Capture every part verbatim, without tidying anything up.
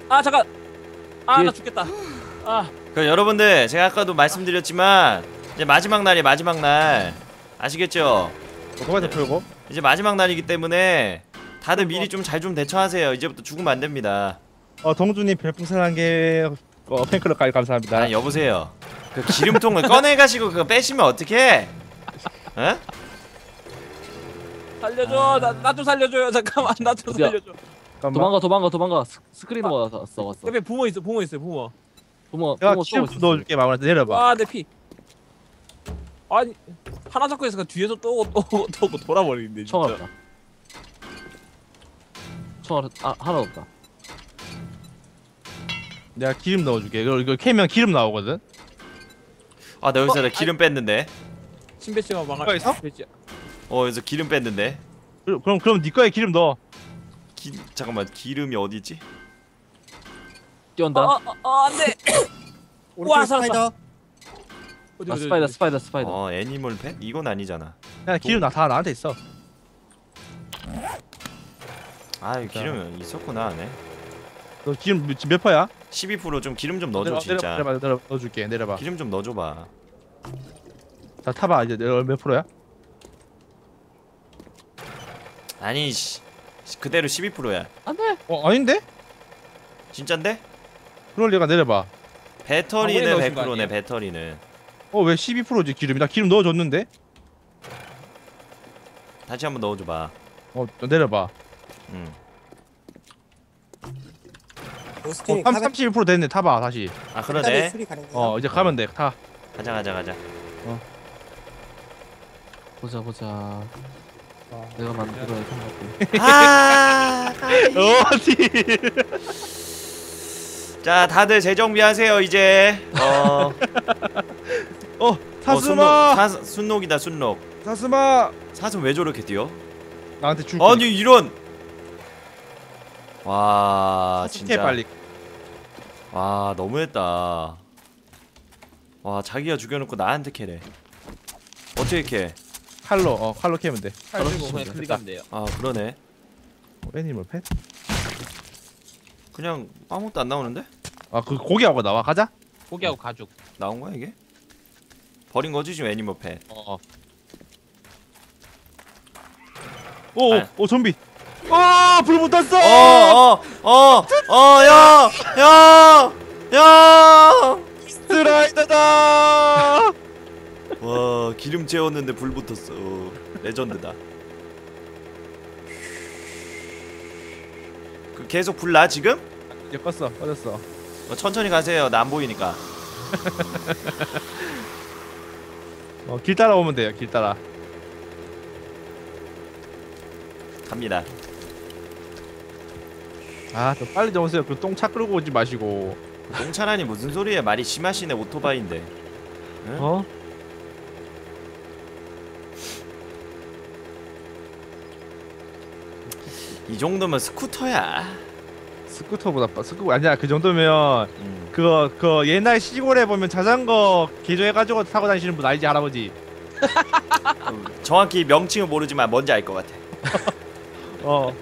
아 잠깐. 아 나 뒤에... 죽겠다. 아. 그 여러분들 제가 아까도 말씀드렸지만 이제 마지막 날이 마지막 날 아시겠죠? 오토바이 풀고 이제 마지막 날이기 때문에 다들 미리 좀 잘 좀 대처하세요. 이제부터 죽으면 안 됩니다. 어 동주님 별풍선 한 개 어, 팬클럽까지 감사합니다. 아 여보세요. 그 기름통을 꺼내 가시고 그거 빼시면 어떡해? 어? 살려줘. 나 나 좀 살려줘요. 잠깐만 나 좀 어디야? 살려줘. 잠깐만. 도망가 도망가 도망가. 스, 스크린 왔어 왔어. 옆에 부모 있어. 부모 있어요. 부모. 부모 내가 부모 키를 쏘고 있어. 넣어줄게. 마무리 내려봐. 아 내 피. 아니 하나 잡고 있으니까 뒤에서 또또또 돌아버리는데 진짜. 총알 없다. 총알 아 하나 없다. 내가 기름 넣어줄게. 이거 이거 캐면 기름 나오거든. 아, 나 여기서 어, 나 기름 뺐는데. 신배씨가 망할. 뭐가 있어? 신배씨. 어, 여기서 기름 뺐는데. 그럼 그럼, 그럼 네 거에 기름 넣어. 기, 잠깐만, 기름이 어디 있지? 뛰어온다. 어어 어, 안돼. 와 살았다. 어디 아 어디 스파이더 어디. 스파이더 스파이더. 어, 애니멀 펫? 이건 아니잖아. 그냥 기름 나 다 나한테 있어. 아, 기름 있었구나 안에. 너 기름 몇, 몇 퍼야? 십이 퍼센트 좀 기름 좀 넣어줘 내려, 진짜. 내려봐, 내려봐, 넣어줄게. 내려봐. 기름 좀 넣어줘봐. 자 타봐. 이제 내려 몇 프로야? 아니 씨, 그대로 십이 퍼센트야. 안돼. 어 아닌데? 진짠데? 그럴 리가. 내려봐. 배터리는 방울에 넣으신 백 거 퍼센트네 아니에요? 배터리는. 어 왜 십이 퍼센트지 기름이? 나 기름 넣어줬는데? 다시 한번 넣어줘봐. 어 내려봐. 응. 어 삼십일 퍼센트 됐네. 타봐 다시. 아 그러네. 어 이제 가면 돼. 타. 가자 가자 가자. 보자 보자. 내가 만들어야 생각해. 아. 어디? 자 다들 재정비하세요 이제. 어. 어 사스마. 어, 순록, 사, 순록이다 순록. 사스마. 사슴 왜 저렇게 뛰어? 나한테 줄. 아니 이런. 와 진짜 진짜. 빨리. 와 너무했다. 와 자기가 죽여놓고 나한테 캐래. 어떻게 캐? 칼로 어 칼로 캐면 돼. 팔 들고 그냥 클릭하면 돼요. 아 그러네. 어, 애니멀 펫? 그냥 아무것도 안 나오는데? 아그 고기하고 나와. 가자. 고기하고 가죽. 나온 거야 이게? 버린 거지 지금 애니멀 펫. 어. 오, 아. 오 좀비. 아, 불 붙었어. 어어어어야야야 스라이더다. 와 기름 채웠는데 불 붙었어. 레전드다. 그 계속 불 나 지금? 이제 껐어. 꺼졌어. 어, 천천히 가세요. 나 안 보이니까. 어, 길 따라 오면 돼요. 길 따라. 갑니다. 아, 좀 빨리 좀 오세요. 그 똥차 끌고 오지 마시고. 똥차라니 무슨 소리야? 말이 심하시네. 오토바이인데. 응? 어? 이 정도면 스쿠터야. 스쿠터보다 빠- 스쿠 아니야. 그 정도면 음. 그거 그 옛날 시골에 보면 자전거 개조해가지고 타고 다니시는 분 알지, 할아버지? 음, 정확히 명칭은 모르지만 뭔지 알 것 같아. 어.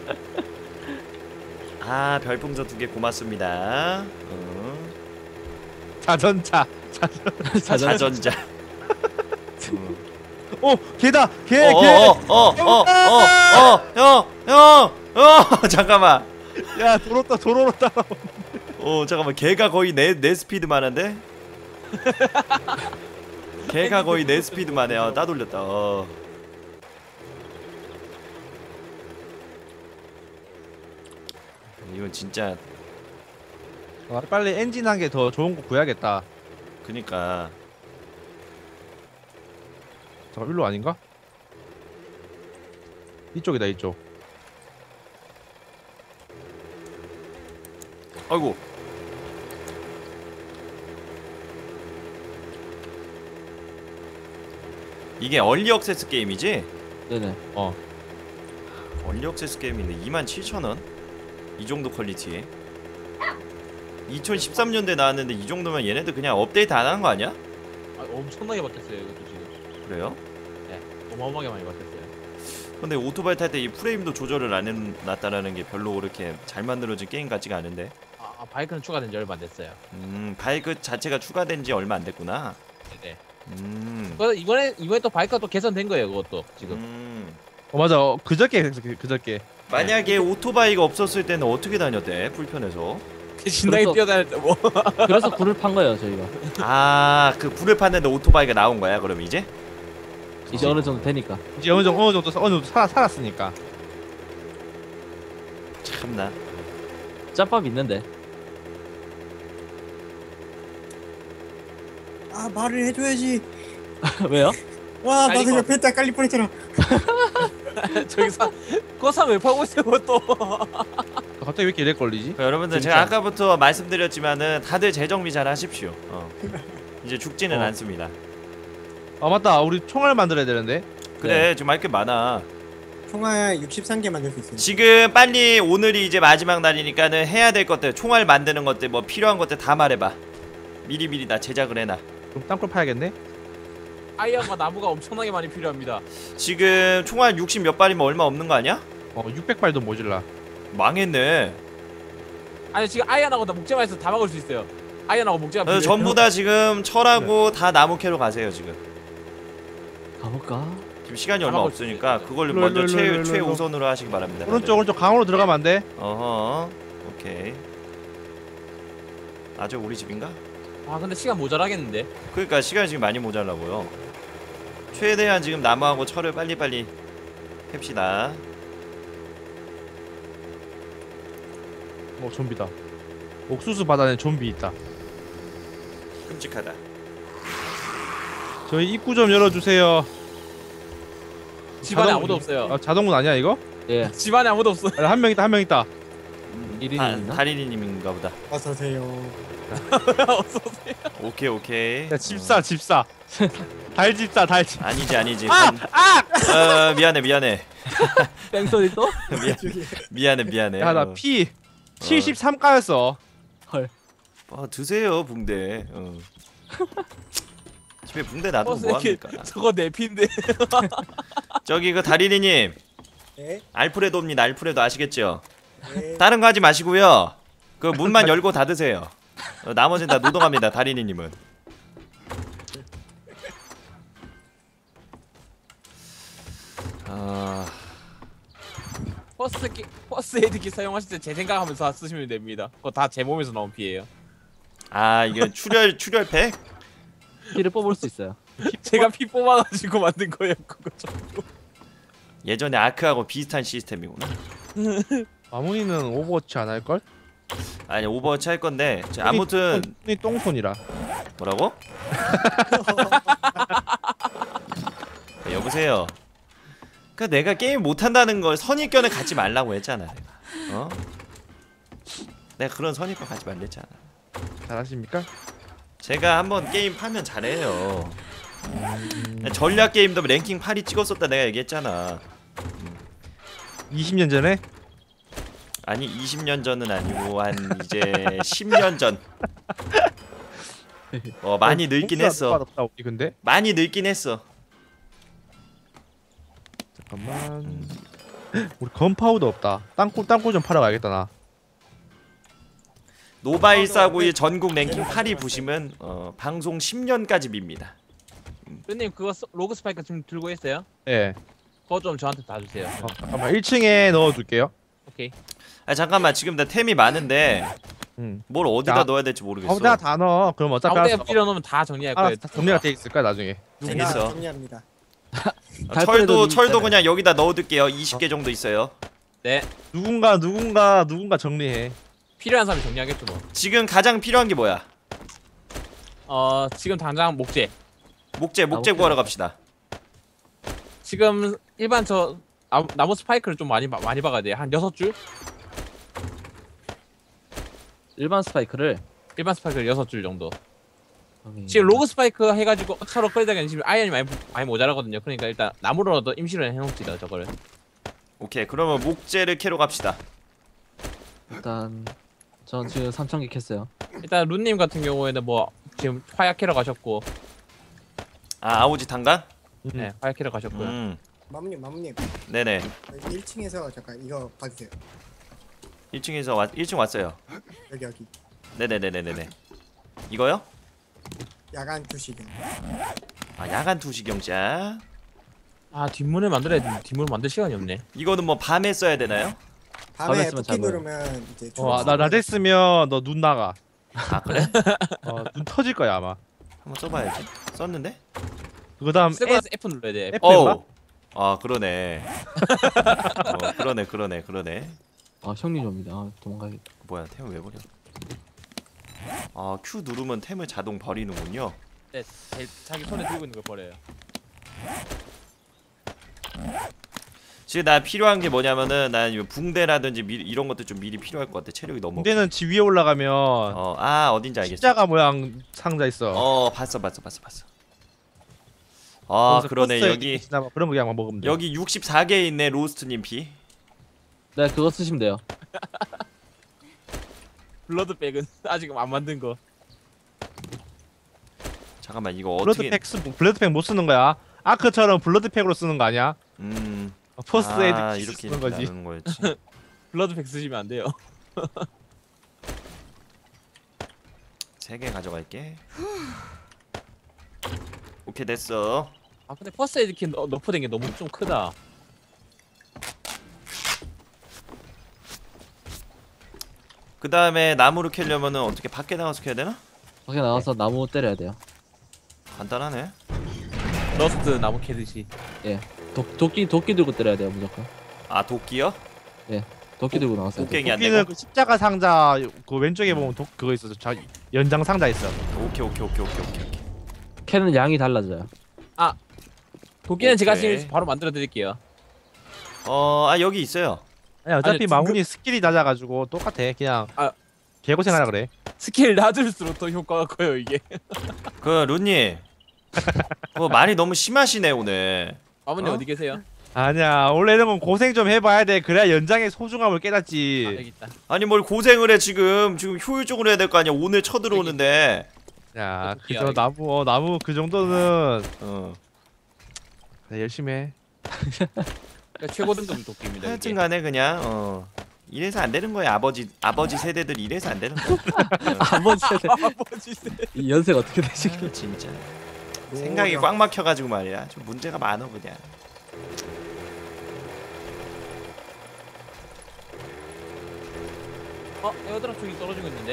아 별풍선 두 개 고맙습니다. 어. 자전차. 자전. 자전자. 음. 오, 개다. 개, 어, 개. 어, 어, 어, 어, 어, 어, 어, 잠깐만. 야, 도로다 도로로 따라. 어, 잠깐만. 걔가 거의 내 내 스피드만한데? 걔가 거의 내 스피드만해. 어, 따돌렸다. 어. 이건 진짜. 아, 빨리 엔진 한 개 더 좋은 거 구해야겠다. 그니까. 저 일로 아닌가? 이쪽이다, 이쪽. 아이고. 이게 얼리 액세스 게임이지? 네네. 어. 얼리 액세스 게임인데 이만 칠천 원? 이 정도 퀄리티에 이천십삼 년도에 나왔는데 이 정도면 얘네들 그냥 업데이트 안 하는 거 아니야? 아, 엄청나게 바뀌었어요 이것도 지금. 그래요? 네, 어마어마하게 많이 바뀌었어요. 근데 오토바이 탈 때 이 프레임도 조절을 안 해놨다라는 게 별로 그렇게 잘 만들어진 게임 같지가 않은데. 아, 아, 바이크는 추가된 지 얼마 안 됐어요. 음 바이크 자체가 추가된 지 얼마 안 됐구나. 네네. 음. 그래서 이번에 이번에 또 바이크가 또 개선된 거예요. 그것도 지금. 음. 어 맞아. 어, 그저께 그랬어, 그- 그저께. 만약에 오토바이가 없었을 때는 어떻게 다녔대? 불편해서. 신나게 그래서- 뛰어다닐 때 뭐. 그래서 굴을 판 거예요 저희가. 아, 그 불을 팠는데 오토바이가 나온 거야, 그럼 이제? 이제 어느 정도 되니까. 이제 어느 정도 어느 정도 어느 정도 살아 살았으니까. 참나. 짬밥 있는데. 아 말을 해줘야지. 왜요? 와 아니, 나도 이거- 옆에 딱 깔릴 뻔했잖아. 저기 사 거삼 왜 파고 있어요 또. 갑자기 왜 이렇게 이래 걸리지? 그 여러분들 진짜. 제가 아까부터 말씀드렸지만은 다들 재정비 잘 하십시오. 어. 이제 죽지는 어. 않습니다. 아 맞다. 우리 총알 만들어야 되는데. 그래, 지금 할 게 많아. 총알 육십삼 개 만들 수 있어요. 지금 빨리 오늘이 이제 마지막 날이니까는 해야 될 것들, 총알 만드는 것들, 뭐 필요한 것들 다 말해봐. 미리미리 나 제작을 해놔. 그럼 땅굴 파야겠네. 아이언과 나무가 엄청나게 많이 필요합니다. 지금 총알 육십 몇 발이면 얼마 없는 거 아니야? 어 육백 발도 모질라. 망했네. 아니 지금 아이언하고 나 목재만 해서 다 막을 수 있어요. 아이언하고 목재가 그래서 필요해요. 전부 다 지금 철하고 다 나무 캐러 가세요 지금. 가볼까? 지금 시간이 얼마 다 먹을 없으니까 그걸 일로, 먼저 일로, 최, 일로, 일로, 일로. 최우선으로 하시기 바랍니다. 오른쪽 오른쪽 강으로 들어가면 안 돼. 어허. 오케이. 아저 우리 집인가? 아 근데 시간 모자라겠는데. 그러니까 시간이 지금 많이 모자라고요. 최대한 지금 나무하고 철을 빨리빨리 햅시다. 어 좀비다. 옥수수 바다에 좀비 있다. 끔찍하다. 저희 입구 좀 열어주세요. 집안에 자동- 아무도 없어요. 아 자동문 아니야 이거? 예. 집안에 아무도 없어. 한 명 있다 한 명 있다. 일 인이 다, 있나? 다리니님인가 보다. 어서 오세요. 없어. 오케이 오케이. 야 집사 집사. 달집사 달집. 아니지 아니지. 아! 아! 어, 미안해 미안해. 뺑소니 또? 미안, 미안해 미안해. 야 나 어. 피 칠십삼 가였어. 헐. 어, 드세요 붕대. 어. 집에 붕대 놔두고 버스 뭐 이렇게 합니까? 저거 내 피인데. 저기 그 다리니님 네. 알프레도입니다. 알프레도 아시겠죠? 네. 다른 거 하지 마시고요. 그 문만 열고 닫으세요. 어, 나머지는 다 노동합니다. 다리니님은. 아, 버스 기, 버스 에이드기 사용하실 때 제 생각하면서 쓰시면 됩니다. 그거 다 제 몸에서 나온 피예요. 아 이게 출혈 출혈팩? 피를 뽑을 수 있어요. 제가 피 뽑아가지고 만든 거예요. 그거 좀. 예전에 아크하고 비슷한 시스템이구나. 마무리는 오버워치 안 할 걸? 아니 오버워치 할 건데 자, 아무튼 손이 똥손이라. 뭐라고? 야, 여보세요. 그 내가 게임 못한다는 걸 선입견을 갖지 말라고 했잖아 내가. 어? 내가 그런 선입견 갖지 말랬잖아. 잘하십니까? 제가 한번 게임 파면 잘해요. 전략 게임도 랭킹 팔 위 찍었었다 내가 얘기했잖아. 이십 년 전에? 아니 이십 년 전은 아니고 한 이제 십 년 전. 어 많이 늙긴 했어. 없다 우리 근데. 많이 늙긴 했어. 잠깐만. 우리 건파우더 없다. 땅굴 땅굴 좀 팔아 가야겠다 나. 노바일사고의 전국 랭킹 팔 위 보시면 어, 방송 십 년까지 밉니다. 님 그거 서- 로그 스파이크 지금 들고 있어요? 예. 그거 좀 저한테 다 주세요. 어, 잠깐만 일 층에 넣어둘게요. 오케이. 아 잠깐만 지금 나 템이 많은데 응. 뭘 어디다 자, 넣어야 될지 모르겠어. 아무데나 다 넣어. 그럼 어차피 아무 데나 알아서, 필요 넣으면 다 정리할 알아서 거예요. 다 정리가 돼 있을 거야 나중에. 제가 알겠어. 정리합니다. 어, 철도 철도 그냥 여기다 넣어둘게요. 이십 개 정도 있어요. 네. 누군가 누군가 누군가 정리해. 필요한 사람이 정리하겠죠 뭐. 지금 가장 필요한 게 뭐야? 어 지금 당장 목재. 목재 목재 아, 구하러 갑시다. 지금 일반 저 나, 나무 스파이크를 좀 많이 봐- 많이 박아야 돼요. 한 여섯 줄? 일반 스파이크를 일반 스파이크를 여섯 줄 정도. 여기 지금 로그 스파이크 해가지고 서로 끌다가 지금 아이언이 많이 많이 모자라거든요. 그러니까 일단 나무로라도 임시로 해놓읍시다 저거를. 오케이 그러면 목재를 캐러 갑시다. 일단 전 지금 삼천 개 캤어요. 일단 룬님 같은 경우에는 뭐 지금 화약 캐러 가셨고, 아 아오지 탄강? 음. 네 화약 캐러 가셨고요. 음 마무님 마무님 네네. 일 층에서 잠깐 이거 봐주세요. 일 층에서 왔 일 층 왔어요. 여기 여기. 네네네네네네. 이거요? 야간 투시경. 아 야간 투시경자. 아 뒷문을 만들어야 돼. 뒷문을 만들 시간이 없네. 이거는 뭐 밤에 써야 되나요? 밤에 밤에 쓰면 F키 잘 보여. 누르면 이제 어, 나 낮에 쓰면 너 눈 나가. 아 그래? 어, 눈 터질 거야 아마. 한번 써봐야지. 썼는데? 그다음 쓰고 나서 F 눌러야 돼. F 해봐. 어. 아 그러네. 어, 그러네 그러네 그러네. 아 형님 옵니다. 아, 도망가야겠다. 뭐야 템을 왜 버려? 아 Q 누르면 템을 자동 버리는군요. 네, 제- 자기 손에 들고 있는 걸 버려요. 지금 나 필요한 게 뭐냐면은 난 이 붕대라든지 미, 이런 것도 좀 미리 필요할 것 같아. 체력이 너무. 군대는 집 위에 올라가면 어, 아 어딘지 알겠어. 십자가 모양 상자 있어. 어, 봤어, 봤어, 봤어, 봤어. 아, 거기서 그러네. 버스에 여기 지나면 그런 거 그냥 먹으면 돼. 여기 육십사 개 있네, 로스트님 피. 네 그거 쓰시면 돼요. 블러드백은 아직 안 만든 거. 잠깐만, 이거 어떻게? 블러드팩 쓰 블러드팩 못 쓰는 거야. 아크처럼 블러드팩으로 쓰는 거 아니야? 음, 포스트 아, 에이드 이렇게 쓰는 거지. 나누는 거였지. 블러드백 쓰시면 안 돼요. 세 개 가져갈게. 오케이 됐어. 아 근데 퍼스트 에이드 키 너- 너프된 게 너무 좀 크다. 그 다음에 나무를 캐려면은 어떻게 밖에 나가서 캐야 되나? 밖에 나가서 나무 때려야 돼요. 간단하네. 러스트 나무 캐듯이. 도, 도끼 도끼 들고 때려야 돼요 무조건. 아 도끼요? 도끼 들고 나왔어요. 곡괭이 안 도끼는 되고? 그 십자가 상자 그 왼쪽에 보면 도, 그거 있어. 저 연장 상자 있어. 오케이 오케이 오케이 오케이 오케이 오케이. 캐는 양이 달라져요. 도끼는 제가 오케이. 지금 바로 만들어 드릴게요. 어, 아 여기 있어요. 아니 어차피 아니, 마무리 스킬이 낮아가지고 똑같아. 그냥 아. 개고생하라 그래. 스킬 낮을수록 더 효과가 커요 이게. 그 룬님, 그거 말이 너무 심하시네 오늘. 마모님 어? 어? 디 계세요? 아니야 원래 이런 건 고생 좀 해봐야 돼. 그래야 연장의 소중함을 아, 깨닫지. 여기 있다. 아니 뭘 고생을 해 지금 지금 효율적으로 해야 될 거 아니야. 오늘 쳐들어오는데. 야 도끼야, 그저 이게. 나무 어, 나무 그 정도는 어. 그래, 열심히 해. 그러니까 최고 등급 도끼입니다. 이게. 하여튼간에 그냥 어 이래서 안 되는 거야. 아버지 아버지 세대들 이래서 안 되는 거야. 어, 아버지 세대. 아버지 세. 이 연세가 어떻게 되시길래? 아, 진짜 생각이 꽉 막혀가지고 말이야. 좀 문제가 많어 그냥. 어 에어드랍 쪽이 떨어지고 있는데.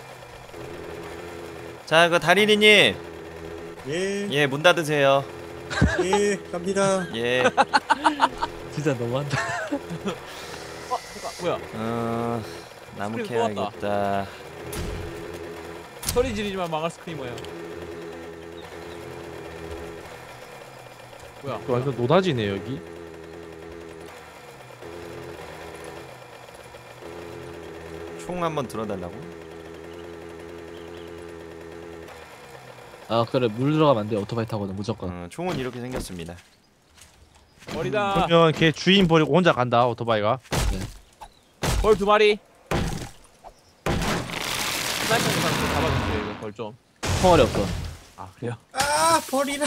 자, 그 다리리님, 예, 예 문 닫으세요. 예, 갑니다. 예. 진짜 너무한다. 어 잠깐 뭐야? 어 나무 스크린 또 왔다. 캐야겠다. 소리 지르지만 망할 스크리머야. 뭐야? 그 완전 노다지네 여기. 총 한번 들어달라고? 아 그래 물 들어가면 안 돼. 오토바이 타고는 무조건. 어, 총은 이렇게 생겼습니다. 머리다. 그러면 걔 주인 버리고 혼자 간다 오토바이가. 벌 두 마리. 스나이퍼 사람 좀 잡아주세요 이거 벌 좀. 총알이 없어. 아 그래요? 아, 버리라.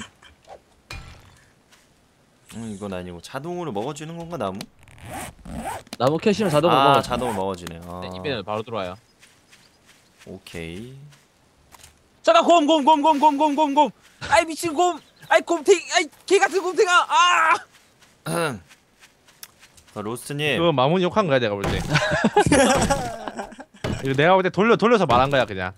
음 이건 아니고 자동으로 먹어주는 건가 나무? 나무 캐시면 자동으로 아 먹어. 자동으로 먹어주네. 아, 네, 입에는 바로 들어와요. 오케이. 잠깐 곰 곰 곰 곰 곰 곰 곰 곰. 아이 미친 곰. 아이 곰탱. 아이 개 같은 곰탱아. 아. 어, 로스트님. 그거 마문이 욕한 거야 내가 볼 때. 이거 내가 볼 때 돌려 돌려서 말한 거야 그냥.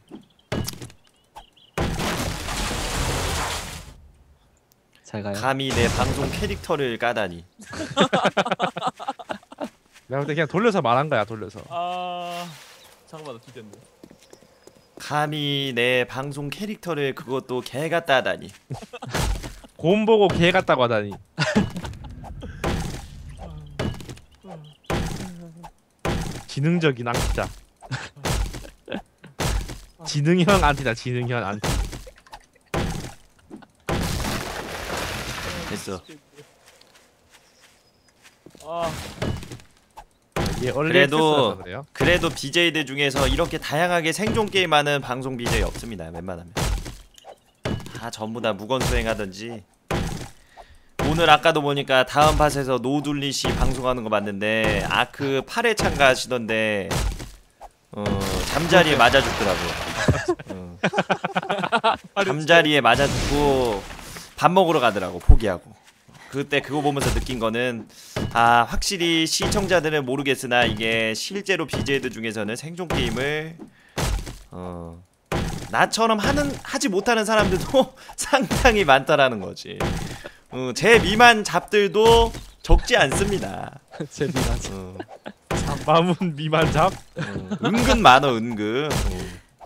잘 가요. 감히 내 방송 캐릭터를 까다니. 내가 볼 때 그냥 돌려서 말한 거야 돌려서. 아. 잠깐만 나 뒤졌네. 감히 내 방송 캐릭터를 그것도 개 같다 하다니. 곰 보고 개 같다고 하다니. 지능적인 안티다. 지능형 안티다 지능형 안티. 됐어. 아. 얘 원래 그래도- 그래요? 그래도 비제이들 중에서 이렇게 다양하게 생존 게임하는 방송 비제이 없습니다. 웬만하면 다 전부 다 무건 수행하든지 오늘 아까도 보니까 다음 팟에서 노둘리 씨 방송하는 거 봤는데 아크 팔 회 참가하시던데 어 잠자리에 맞아 죽더라고요. 어. 잠자리에 맞아 죽고 밥 먹으러 가더라고 포기하고. 그때 그거 보면서 느낀 거는 아 확실히 시청자들은 모르겠으나 이게 실제로 비제이들 중에서는 생존 게임을 어 나처럼 하는 하지 못하는 사람들도 상당히 많다라는 거지. 어, 제 미만 잡들도 적지 않습니다. 제 미란. 어, 마문 미만 잡? 어, 은근 많어 은근. 어.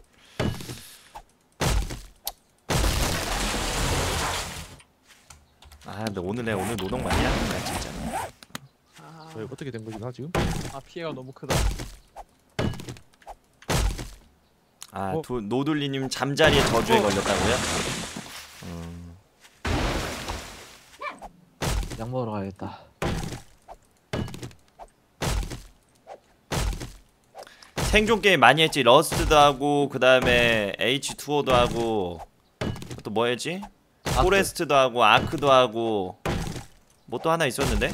아 근데 오늘 내 오늘 노동 많이 하는 거야 진짜. 저희 어떻게 된 거지 나 지금? 아 피해가 너무 크다. 아 어? 도, 노둘리님 잠자리에 저주에 어. 걸렸다고요? 음. 약 먹으러 가야겠다. 생존 게임 많이 했지. 러스트도 하고 그 다음에 에이치 투오도 하고 또 뭐 했지? 포레스트도 하고 아크도 하고 뭐 또 하나 있었는데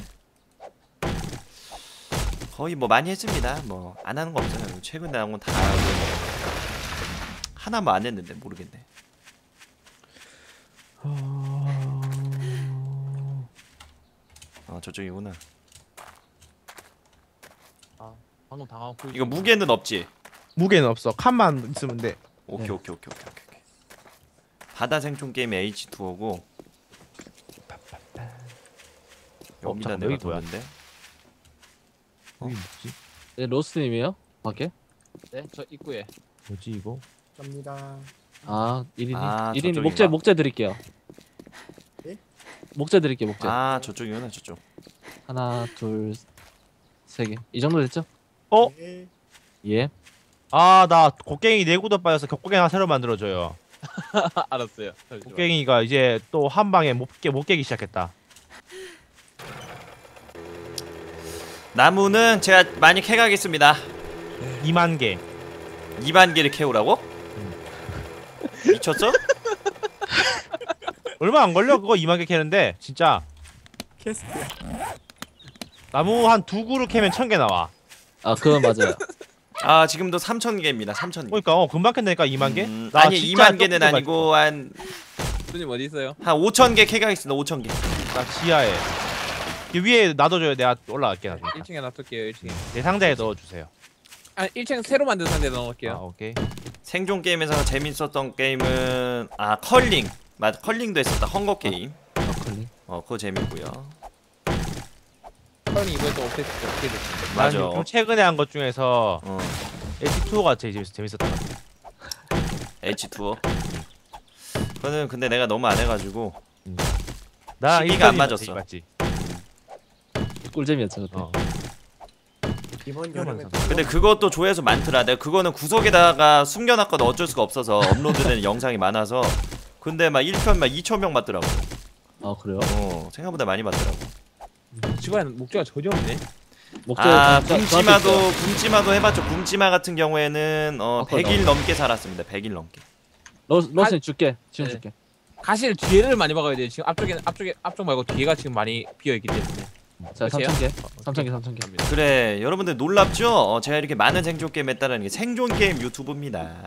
거의 뭐 많이 했습니다. 뭐 안 하는 거 없잖아요. 최근에 나온 건 다 하고 하나 뭐 안 했는데 모르겠네. 아 저쪽이구나. 방금 당하고 이거 무게는 없지? 무게는 없어. 칸만 있으면 돼. 오케이 네. 오케이 오케이 오케이 오케이. 바다 생존 게임 에이치 투오고 여기다 잠깐만, 내가 여기 뭐야? 뒀는데 여기 뭐지? 네, 로스님이에요? 밖에? 네, 저 입구에. 뭐지 이거? 갑니다. 아, 일 인이. 아, 일 인이 저쪽인가? 목재 목재 드릴게요. 예? 목재 드릴게요, 목재. 아 저쪽이구나 저쪽. 하나, 둘, 세 개. 이 정도 됐죠? 어? 예. 예. 아 나 곡괭이 내구도 빠져서 곡괭이 하나 새로 만들어줘요. 알았어요. 잠시만요. 곡괭이가 이제 또 한 방에 못 깨 못 깨기 시작했다. 나무는 제가 많이 캐가겠습니다. 이만 개. 이만 개를 캐오라고? 미쳤어? 얼마 안 걸려 그거 이만 개 캐는데 진짜 캐스트. 나무 한 두 그루 캐면 천 개 나와. 아, 그건 맞아요. 아 지금도 삼천 개입니다. 삼천 개. 그러니까 어 금방 캔다니까 이만 개? 음, 나 아니 진짜 이만 개는 조금 아니고 한 한 손님 어디 있어요? 오천 개 캐가겠습니다. 오천 개. 나 지하에 이 위에 놔둬줘요. 내가 올라갈게 나중에. 일 층에 놔둘게요. 일 층에. 내 상자에 넣어주세요. 아, 일 층 새로 만든 상자에 아 넣어놓을게요. 오케이. 생존 게임에서 재밌었던 게임은 아 컬링. 맞아 컬링도 했었다. 헝거 게임. 아, 컬링. 어 그거 재밌고요. 형이 이번에 또 업데이트 어떻게 됐지? 맞아. 난 좀 최근에 한 것 중에서 어 에이치 투오가 제일 재밌, 재밌었던 것 같아. 에이치 투오. 그거는 근데 내가 너무 안 해가지고 나 시기가 안 일편이 맞았어. 맞지? 꿀잼이었죠, 그때. 어. 이번 여름에 근데 그것도 조회수 많더라. 내가 그거는 구석에다가 숨겨놨거든. 어쩔 수가 없어서 업로드되는 영상이 많아서. 근데 막 일 편 막 이천 명 봤더라고. 아, 그래요? 어 생각보다 많이 봤더라고. 집안 목재가 전혀 없네. 목재. 아 저- 저- 굶지마도 저한테 있어요. 굶지마도 해봤죠. 굶지마 같은 경우에는 어 아, 그거 백 일 나와. 넘게 살았습니다. 백 일 넘게. 로, 로스님 줄게. 지금 네. 줄게. 가실 뒤에를 많이 박아야 돼요. 지금 앞쪽에 앞쪽에 앞쪽 말고 뒤에가 지금 많이 비어 있기 때문에. 자, 끝이에요? 삼천 개. 삼천 개, 삼천 개. 그래 여러분들 놀랍죠? 어, 제가 이렇게 많은 생존 게임 했다는 게 생존 게임 유튜브입니다.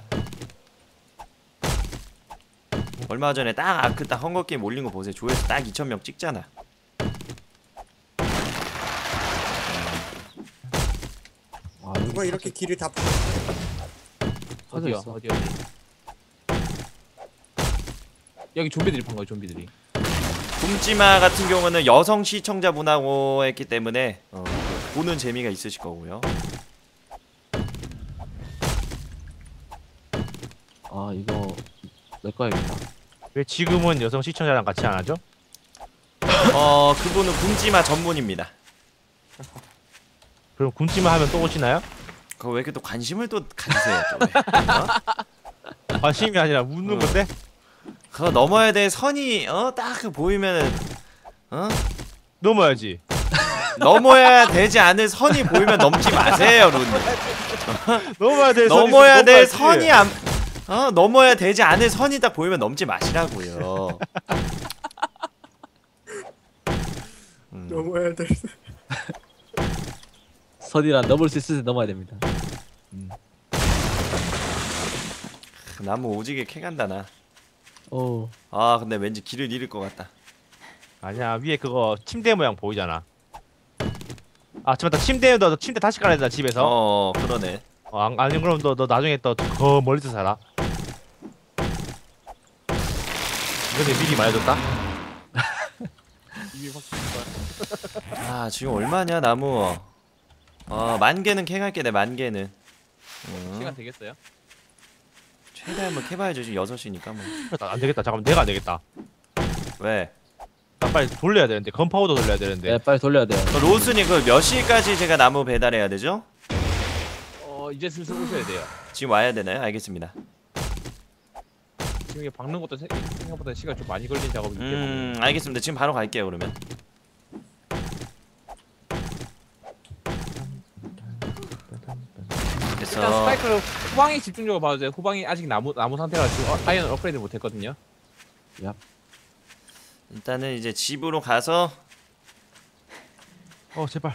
얼마 전에 딱 아크 딱 헝거 게임 올린 거 보세요. 조회수 딱 이천 명 찍잖아. 아, 누가 이렇게 길을 다 어디요? 있어. 어디 어디? 여기 좀비들이 판 거예요. 좀비들이. 굶지마 같은 경우는 여성 시청자분하고 했기 때문에 어, 보는 재미가 있으실 거고요. 아, 이거 내 거야겠다. 왜 지금은 여성 시청자랑 같이 안 하죠? 어 그분은 굶지마 전문입니다. 그럼 굶지마 하면 또 오시나요? 그거 왜 이렇게 또 관심을 또 가지세요? 또 왜? 어? 관심이 아니라 묻는 어. 건데? 그거 넘어야 될 선이 어딱 그 보이면은 어 넘어야지. 넘어야 되지 않을 선이 보이면 넘지 마세요, 룬. 넘어야 될 선이 넘어야 있으면 될 넘어야지. 선이 안, 어 넘어야 되지 않을 선이 딱 보이면 넘지 마시라고요. 음. 넘어야 될. 선이란 넘을 수 있을 때 넘어야 됩니다. 나무 오지게 캐간다 나. 오. 아 근데 왠지 길을 잃을 것 같다. 아니야 위에 그거 침대 모양 보이잖아. 아 맞다 침대 너, 너 침대 다시 깔아야 된다 집에서. 어 그러네. 어, 안, 아니 그럼 너, 너 나중에 또 더 멀리서 살아. 이렇게 미리 말해줬다. 이미 확실히 거야. 아 지금 얼마냐 나무. 어 만 개는 캐갈게 내 만 개는. 어, 시간 되겠어요? 최대한 뭐 캐봐야죠 지금 여섯 시니까 뭐. 안 되겠다. 잠깐만 내가 안 되겠다. 왜? 나 빨리 돌려야 되는데 건파우더 돌려야 되는데. 네, 빨리 돌려야 돼요. 그 로스님 그 몇 시까지 제가 나무 배달해야 되죠? 어 이제 슬슬 오셔야 돼요. 지금 와야 되나요? 알겠습니다. 지금 이게 박는 것도 세- 생각보다 시간 좀 많이 걸린 작업이기 때문에. 음 알겠습니다. 지금 바로 갈게요 그러면. 일단 그래서 스파이크를 후방에 집중적으로 봐도 돼요. 후방이 아직 나무 나무 상태라 지금 어, 아이언 업그레이드 못했거든요. 일단은 이제 집으로 가서 어 제발.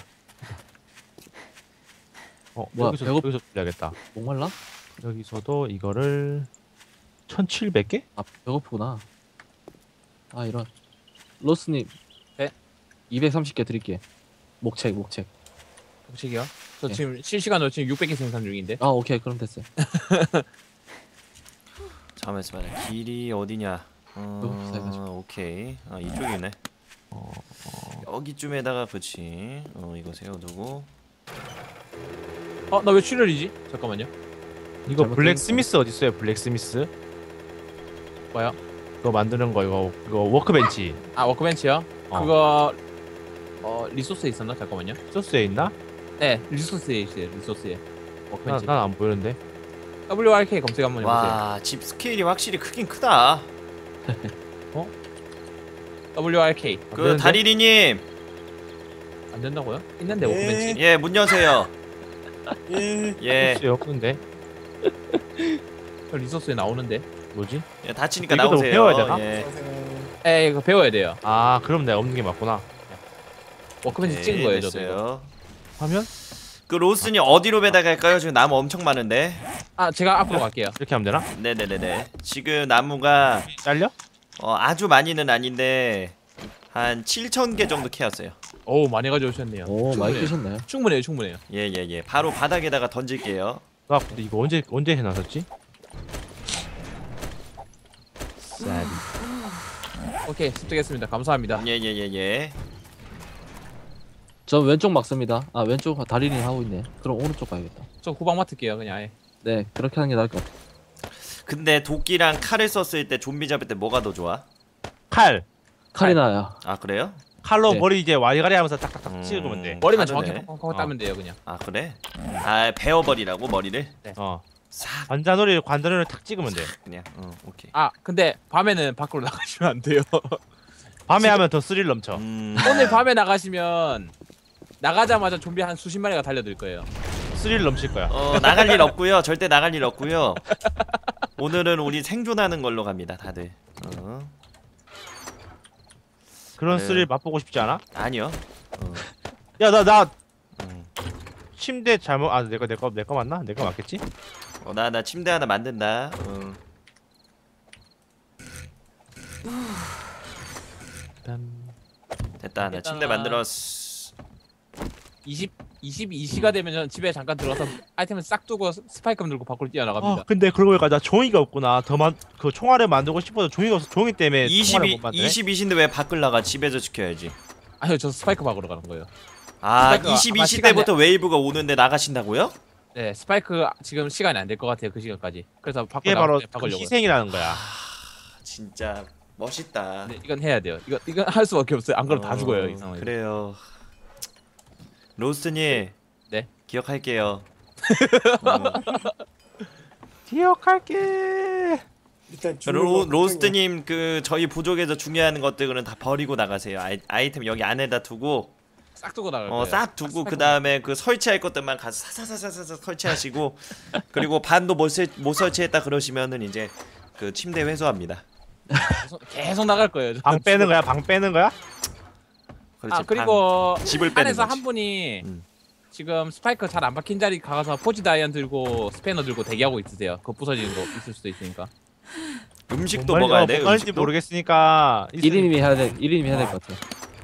어 뭐야, 여기서 배고- 여기서 돌려야겠다. 목말라? 여기서도 이거를 천칠백 개? 아, 배고프구나. 아, 이런. 로스님. 네? 이백삼십 개 드릴게. 목책, 목책. 혹시요? 저 네. 지금 실시간으로 지금 육백 개 생산 중인데. 아, 오케이. 그럼 됐어요. 잠깐만 있어봐. 길이 어디냐? 어, 사이가지고. 어, 오케이. 아 이쪽이네. 어, 여기쯤에다가 그치. 어 이거 세워두고. 어 나 왜 출혈이지? 잠깐만요. 이거 잘못 블랙스미스 어디 있어요? 블랙스미스? 뭐야? 그거 만드는 거 이거 이거 워크벤치. 아 워크벤치요? 어. 그거 어 리소스에 있었나? 잠깐만요. 소스에 있나? 네 리소스에 있어요. 리소스에. 워크벤치. 난 안 보이는데. 더블유 알 케이 검색 한번 해보세요. 와 집 스케일이 확실히 크긴 크다. 더블유 알 케이 안 그 되는데? 다리리님. 안 된다고요? 있는데 예. 워크벤치. 예 문 여세요. 예. 예. 소스에 없는데. 그 리소스에 나오는데. 뭐지? 예 다치니까 이것도 나오세요. 배워야 되나? 예. 안녕하세요. 에 이거 배워야 돼요. 아 그럼 내가 없는 게 맞구나. 워크벤치 오케이, 찍은 거예요 저도. 이거. 됐어요. 하면 그 로스님 어디로 배달갈까요? 지금 나무 엄청 많은데. 아 제가 앞으로 갈게요. 이렇게 하면 되나? 네네네네. 지금 나무가 잘려? 어, 아주 많이는 아닌데 한 칠천 개 정도 캐었어요. 오 많이 가져오셨네요. 오, 많이 충분해요. 크셨네. 충분해요 충분해요. 예예예. 바로 바닥에다가 던질게요. 나 근데 이거 언제 언제 해놨었지? 쌀이. 오케이 습득했습니다. 감사합니다. 예예예예. 전 왼쪽 막습니다. 아, 왼쪽 다리니 하고 있네. 그럼 오른쪽 가야겠다. 저 후방 맡을게요 그냥 아예. 네, 그렇게 하는 게 나을 것 같아. 근데 도끼랑 칼을 썼을 때 좀비 잡을 때 뭐가 더 좋아? 칼. 칼이 나야. 아 그래요? 칼로 네. 머리 이제 와리가리 하면서 딱딱딱 음. 찍으면 돼. 머리만 다르네. 정확히 콩콩 따면 돼요 그냥. 아 그래? 아 베어버리라고 머리를 어. 싹 관자놀이 관자놀이를 탁 찍으면 돼. 그냥. 어 오케이. 아 근데 밤에는 밖으로 나가시면 안 돼요. 밤에 하면 더 스릴 넘쳐. 음. 오늘 밤에 나가시면 나가자마자 좀비 한 수십 마리가 달려들 거예요. 스릴 넘칠 거야. 어 나갈 일 없고요. 절대 나갈 일 없고요. 오늘은 우리 생존하는 걸로 갑니다, 다들. 어. 그런 네. 스릴 맛보고 싶지 않아? 아니요. 어. 야 나 나 음. 침대 잘못 아 내거 내거 내 거 맞나? 내 거 맞겠지? 어, 나, 나 침대 하나 만든다. 어. 됐다. 나 일단은- 침대 만들었어. 이십, 이십이 시가 되면 전 집에 잠깐 들어가서 아이템을 싹 두고 스파이크 들고 밖으로 뛰어나갑니다. 아 근데 그러고 보니까 나 종이가 없구나. 더만 그 총알을 만들고 싶어도 종이가 없어. 종이 때문에 총알을 이십이, 못 만드네. 이십이신데 왜 밖을 나가? 집에서 지켜야지. 아니요 저 스파이크 박으러 가는 거예요. 아, 스파이크가 아마 이십이 시 시간이- 때부터 웨이브가 오는데 나가신다고요? 네 스파이크 지금 시간이 안 될 것 같아요 그 시간까지. 그래서 밖으로 이게 바로 나가 그 박으려고. 희생이라는 거야. 아, 진짜 멋있다. 네, 이건 해야 돼요. 이거 이건 할 수밖에 없어요. 안 그러면 다 어, 죽어요 이 상황에. 그래요. 로스님. 네. 기억할게요. 어. 기억할게. 일단 로, 로스트님 그 저희 부족에서 중요한 것들은 다 버리고 나가세요. 아이, 아이템 여기 안에다 두고 싹 두고 나갈 어 거예요. 싹 두고 스파이크 그 다음에 그 설치할 것들만 가서 사사사사사 설치하시고 그리고 반도 못, 설- 못 설치했다 그러시면은 이제 그 침대 회수합니다. 계속, 계속 나갈 거예요. 방 빼는 거야? 방 빼는 거야? 그렇지. 아 그리고 방. 집을 빼는 안에서 거지. 한 분이 음. 지금 스파이크 잘 안 박힌 자리 가서 포지 다이언 들고 스패너 들고 대기하고 있으세요. 그거 부서지는 거 있을 수도 있으니까. 음식도 뭔 먹어야 말인지- 돼. 뭔 말인지 음식도. 모르겠으니까 있으니- 일인님이 해야 돼. 일인님이 해야 될 것 같아.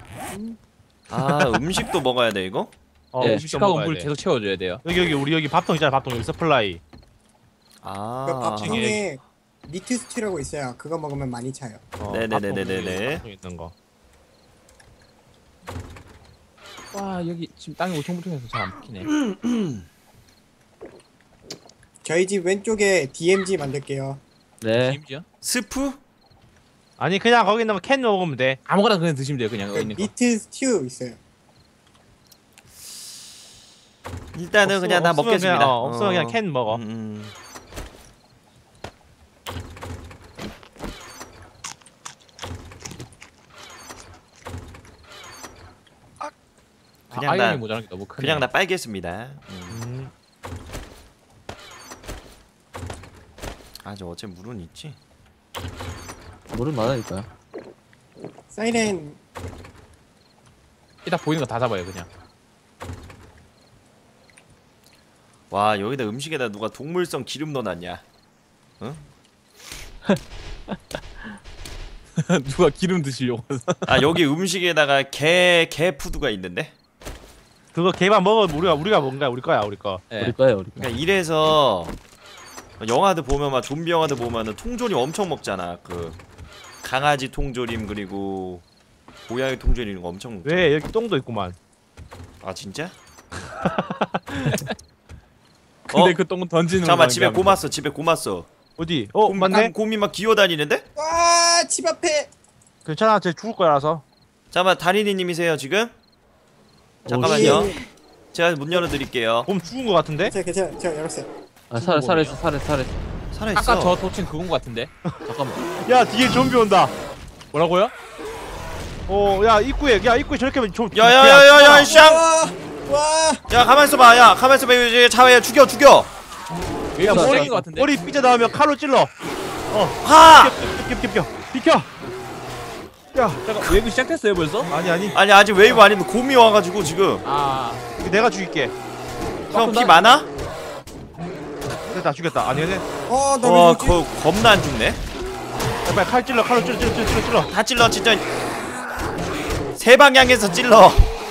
아 음식도 먹어야 돼 이거? 어, 예, 음식 좀 식하고 먹어야 물 돼. 계속 채워줘야 돼요. 여기 여기 우리 여기 밥통 있잖아. 밥통 여기 서플라이. 그 아. 밥통에 미트 스튜라고 있어요. 그거 먹으면 많이 차요. 어, 네네네네네. 밥통 여기 밥통 있는 거. 와 여기 지금 땅이 우퉁불퉁해서 잘 안 박히네. 저희 집 왼쪽에 디엠지 만들게요. 네. 심지어 스프? 아니 그냥 거기 있는 캔 먹으면 돼. 아무거나 그냥 드시면 돼요. 그냥 그 여기 있는 거. 미트 스튜 있어요. 일단은 그냥 다 없으면 먹겠습니다. 그냥, 어, 없으면 그냥 캔 먹어. 음, 음. 그냥 아, 나- 아이언이 모자란 게 너무 크네. 그냥 다 빨겠습니다. 음. 음. 아저 어째 물은 있지? 물은 많으니까요. 사이렌 이따 보이는 거 다 잡아요 그냥. 와 여기다 음식에다 누가 동물성 기름 넣어놨냐? 누가 기름 드시려고 해서. 아 여기 음식에다가 개 개 푸드가 있는데? 그거 개만 먹어 우리가 우리가 뭔가 우리 거야 우리 거. 네. 우리 거예요, 우리 거. 그러니까 이래서 영화들 보면 막 좀비 영화들 보면은 통조림 엄청 먹잖아. 그 강아지 통조림 그리고 고양이 통조림 이런 거 엄청 먹. 왜 여기 똥도 있구만. 아 진짜? 근데 어? 그 똥은 던지는 잠깐만 거 집에 관계합니다. 곰았어. 집에 곰았어. 어디? 어 곰, 맞네. 곰이 막 기어다니는데? 와, 집 앞에 괜찮아 쟤 죽을 거라서. 잠깐만 다니니님이세요 지금? 오, 잠깐만요. 예, 예. 제가 문 열어드릴게요. 곰 죽은 거 같은데? 괜찮아, 괜찮아. 제가 열었어요. 아, 살아, 살아있어, 살아있어, 살아있어. 살아있어. 아까 저 도친 그건 거 같은데. 잠깐만. 야 뒤에 좀비 온다. 뭐라고요? 어야 입구에 야 입구에 저렇게 하면 좀. 야야야야야 샹! 와, 와, 야 가만 있어봐. 야 가만 있어봐. 이거 차에 죽여 죽여. 얘가 야, 머리인 거 같은데. 머리 삐져 나오면 칼로 찔러. 하! 비켜 비켜 비켜 비켜. 야 잠깐 웨이브 시작됐어요 벌써? 아니 아니 아니 아직 웨이브 아니면 곰이 와가지고 지금. 아 내가 죽일게. 형 피 많아? 됐다 죽였다. 아니 근데 어, 나 와 왜 죽지? 거, 겁나 안 죽네. 빨리 칼 찔러 칼로 찔러 찔러 찔러 찔러 찔러. 다 찔러 진짜. 세 방향에서 찔러.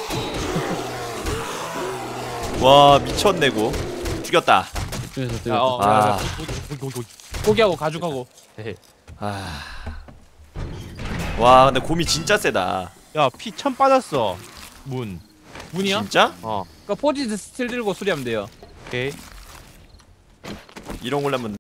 와 미쳤네고. 죽였다. 뒤에서, 야, 뒤에서. 어, 아. 고기하고 가죽하고. 아. 와 근데 곰이 진짜 세다. 야피 천 빠졌어. 문. 문이야? 진짜? 어. 그러니까 포지 스틸 들고 수리하면 돼요. 오케이. 이런 걸라면